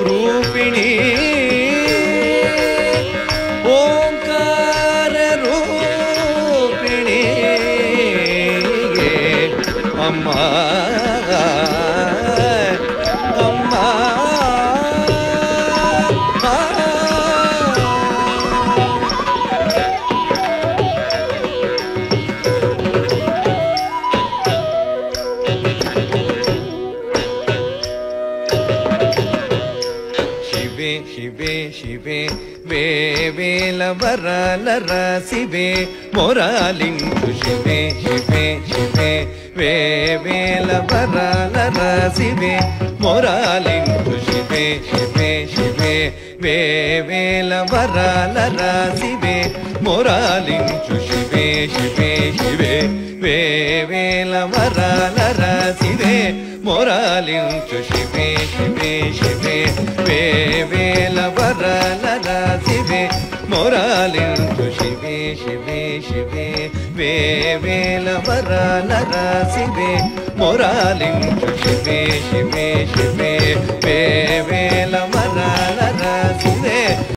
रूपिणी ओंकार रूपिणी अम्मा अम्मा शिवे शिवे वेवेल वरलर शिवे मोरालिंचु शिवे शिवे शिवे वेवेल वरलर शिवे मोरालिंचु शिवे शिवे शिवे वेवेल वरलर शिवे मोरालिंचु शिवे शिवे शिवे वेवेल वरलर शिवे मोरालिंचु शिवे शिवे शिवे वेवेल वरलर शिवे मोरालिंचु शिवे शिवे शिवे वेवेल वरलर शिवे मोरालिंचु शिवे शिवे शिवे